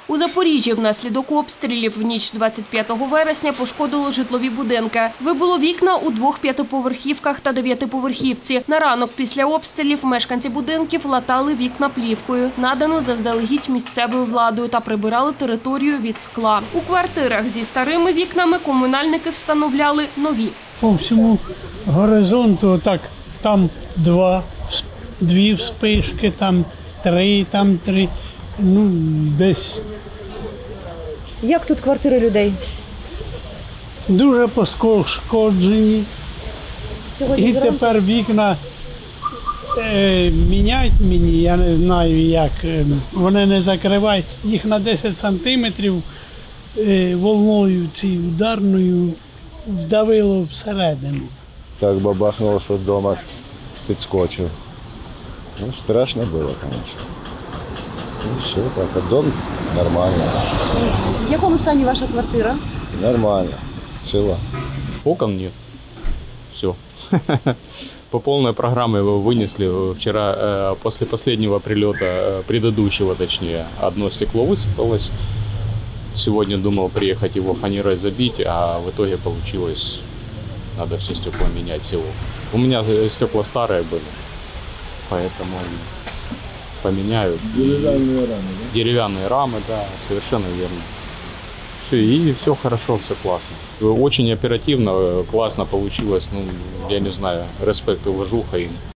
У Запоріжжі внаслідок обстрілів в ніч 25 вересня пошкодило житлові будинки. Вибило вікна у 2 п'ятиповерхівках та 9-поверхівці. На ранок після обстрілів мешканці будинків латали вікна плівкою, надану заздалегідь місцевою владою, та прибирали територію від скла. У квартирах зі старими вікнами комунальники встановляли нові. По всьому горизонту так, там дві вспишки, там три, ну десь Як тут квартири людей? дуже пошкоджені. І тепер вікна міняють мені, я не знаю як, вони не закривають, їх на 10 сантиметрів волною цією ударною вдавило всередину. Так бабахнуло, що вдома підскочив. Ну, страшно було, звісно. Ну, все, так, а дом нормально. В якому стані ваша квартира? Нормально, ціла. Окон нет. Все. По полной программе его вынесли. Вчера после последнего прилета, предыдущего точнее, одно стекло высыпалось. Сегодня думал приехать его фанерой забить, а в итоге получилось, надо все стекла менять всего. У меня стекла старые были, поэтому поменяю. Деревянные рамы, да? Деревянные рамы, да, совершенно верно. Все, и все хорошо, все классно. Очень оперативно, классно получилось. Ну, я не знаю, респект и уважуха им.